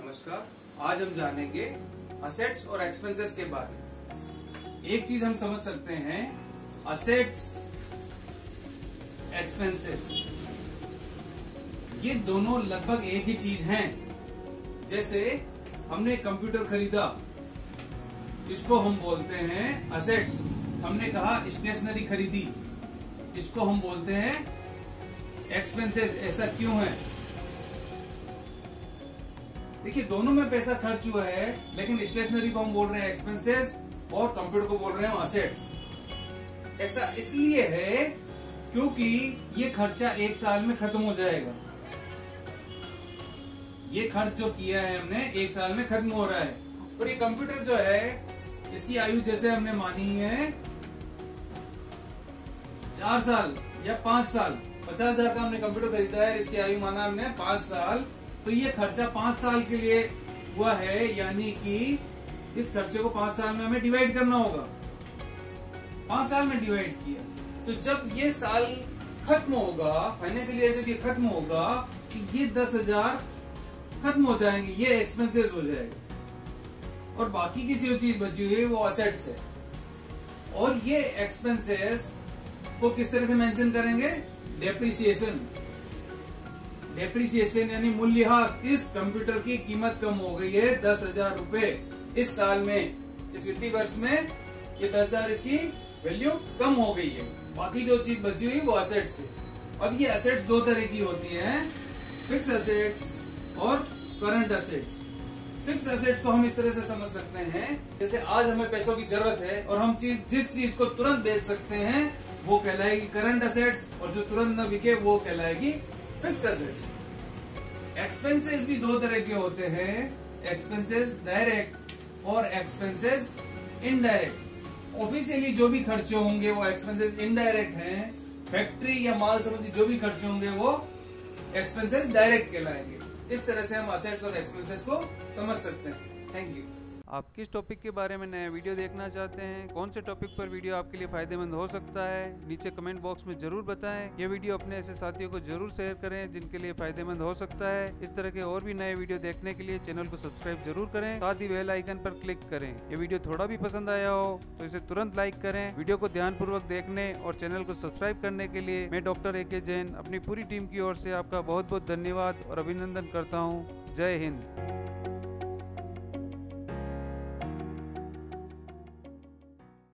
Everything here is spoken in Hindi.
नमस्कार। आज हम जानेंगे असेट्स और एक्सपेंसेस के बारे में। एक चीज हम समझ सकते हैं, असेट्स, एक्सपेंसेस, ये दोनों लगभग एक ही चीज हैं। जैसे हमने कंप्यूटर खरीदा, इसको हम बोलते हैं असेट्स। हमने कहा स्टेशनरी खरीदी, इसको हम बोलते हैं एक्सपेंसेस। ऐसा क्यों है? देखिए, दोनों में पैसा खर्च हुआ है, लेकिन स्टेशनरी को हम बोल रहे हैं एक्सपेंसेस और कंप्यूटर को बोल रहे हैं असेट्स। ऐसा इसलिए है क्योंकि ये खर्चा एक साल में खत्म हो जाएगा। ये खर्च जो किया है हमने एक साल में खत्म हो रहा है। और ये कंप्यूटर जो है, इसकी आयु जैसे हमने मानी है 4 साल या 5 साल। 50,000 का हमने कंप्यूटर खरीदा है, इसकी आयु माना हमने 5 साल। तो ये खर्चा 5 साल के लिए हुआ है, यानी कि इस खर्चे को 5 साल में हमें डिवाइड करना होगा। 5 साल में डिवाइड किया, तो जब ये साल खत्म होगा, फाइनेंशियल ईयर जब ये खत्म होगा, तो ये 10,000 खत्म हो जाएंगे, ये एक्सपेंसेस हो जाएगा। और बाकी की जो चीज बची हुई है वो असेट्स है। और ये एक्सपेंसेस को किस तरह से मेंशन करेंगे? डेप्रिसिएशन। डेप्रिसिएशन यानी मूल्यह्रास। इस कंप्यूटर की कीमत कम हो गई है 10,000 रुपए इस साल में, इस वित्तीय वर्ष में ये 10,000 इसकी वैल्यू कम हो गई है। बाकी जो चीज बची हुई वो असेट्स है। अब ये असेट्स दो तरह की होती हैं, फिक्स असेट्स और करंट असेट्स। फिक्स असेट्स को हम इस तरह से समझ सकते हैं, जैसे आज हमें पैसों की जरूरत है और हम जिस चीज को तुरंत बेच सकते हैं वो कहलाएगी करंट असेट्स, और जो तुरंत न बिके वो कहलाएगी फिक्स असेट्स। एक्सपेंसेस भी दो तरह के होते हैं, एक्सपेंसेस डायरेक्ट और एक्सपेंसेस इनडायरेक्ट। ऑफिशियली जो भी खर्चे होंगे वो एक्सपेंसेस इनडायरेक्ट हैं। फैक्ट्री या माल संबंधी जो भी खर्चे होंगे वो एक्सपेंसेस डायरेक्ट कहलाएंगे। इस तरह से हम असेट्स और एक्सपेंसेस को समझ सकते हैं। Thank you. आप किस टॉपिक के बारे में नया वीडियो देखना चाहते हैं, कौन से टॉपिक पर वीडियो आपके लिए फायदेमंद हो सकता है, नीचे कमेंट बॉक्स में जरूर बताएं। ये वीडियो अपने ऐसे साथियों को जरूर शेयर करें जिनके लिए फायदेमंद हो सकता है। इस तरह के और भी नए वीडियो देखने के लिए चैनल को सब्सक्राइब जरूर करें, साथ ही बेल आइकन पर क्लिक करें। ये वीडियो थोड़ा भी पसंद आया हो तो इसे तुरंत लाइक करें। वीडियो को ध्यानपूर्वक देखने और चैनल को सब्सक्राइब करने के लिए मैं डॉक्टर AK जैन अपनी पूरी टीम की ओर से आपका बहुत बहुत धन्यवाद और अभिनंदन करता हूँ। जय हिंद।